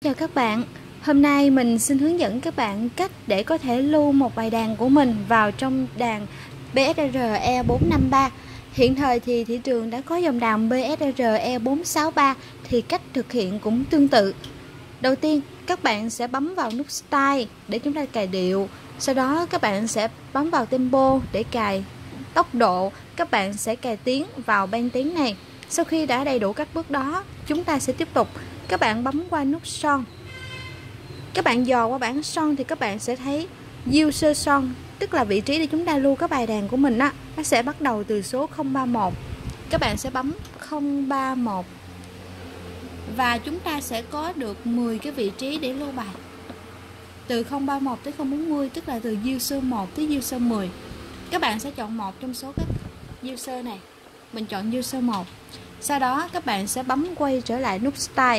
Chào các bạn, hôm nay mình xin hướng dẫn các bạn cách để có thể lưu một bài đàn của mình vào trong đàn BSR E453. Hiện thời thì thị trường đã có dòng đàn BSR E463 thì cách thực hiện cũng tương tự. Đầu tiên các bạn sẽ bấm vào nút Style để chúng ta cài điệu, sau đó các bạn sẽ bấm vào Tempo để cài tốc độ, các bạn sẽ cài tiếng vào ban tiếng này. Sau khi đã đầy đủ các bước đó, chúng ta sẽ tiếp tục. Các bạn bấm qua nút son. Các bạn dò qua bảng son thì các bạn sẽ thấy user son, tức là vị trí để chúng ta lưu cái bài đàn của mình á, nó sẽ bắt đầu từ số 031. Các bạn sẽ bấm 031 và chúng ta sẽ có được 10 cái vị trí để lưu bài. Từ 031 tới 040, tức là từ user 1 tới user 10. Các bạn sẽ chọn một trong số các user này. Mình chọn user 1. Sau đó các bạn sẽ bấm quay trở lại nút Style.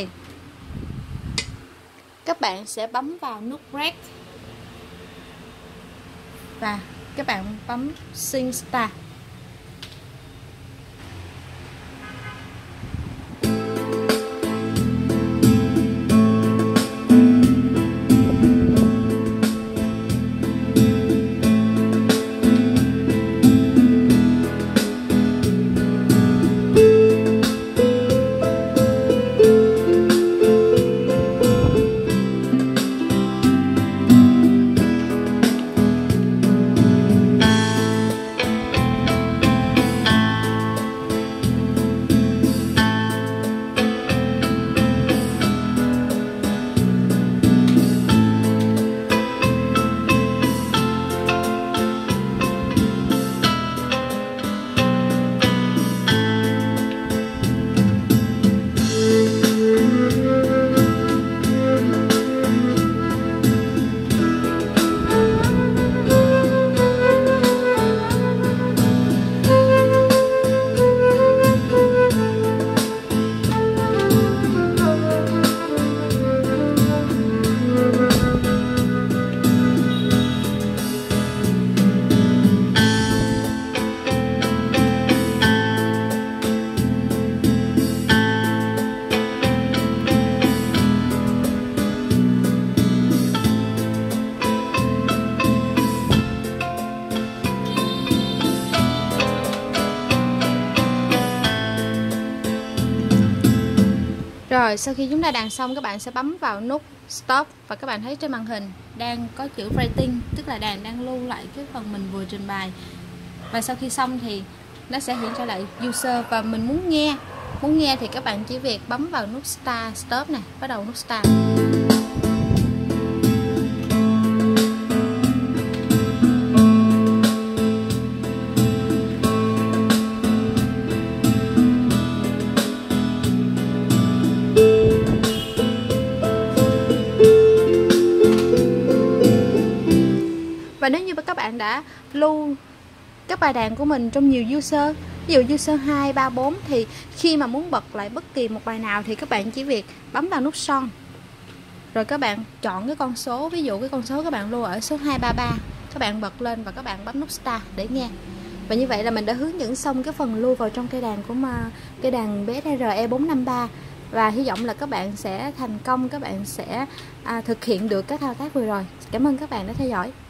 Các bạn sẽ bấm vào nút Break và các bạn bấm Sync Start. Rồi sau khi chúng ta đàn xong, các bạn sẽ bấm vào nút Stop và các bạn thấy trên màn hình đang có chữ Writing, tức là đàn đang lưu lại cái phần mình vừa trình bày. Và sau khi xong thì nó sẽ hiện trở lại user và mình muốn nghe thì các bạn chỉ việc bấm vào nút Start Stop này, bắt đầu nút Start. Và nếu như các bạn đã lưu các bài đàn của mình trong nhiều user, ví dụ user 2, 3, 4 thì khi mà muốn bật lại bất kỳ một bài nào thì các bạn chỉ việc bấm vào nút son. Rồi các bạn chọn cái con số, ví dụ cái con số các bạn lưu ở số 233, các bạn bật lên và các bạn bấm nút Start để nghe. Và như vậy là mình đã hướng dẫn xong cái phần lưu vào trong cây đàn của cây đàn BSR E453. Và hy vọng là các bạn sẽ thành công, các bạn sẽ thực hiện được các thao tác vừa rồi. Cảm ơn các bạn đã theo dõi.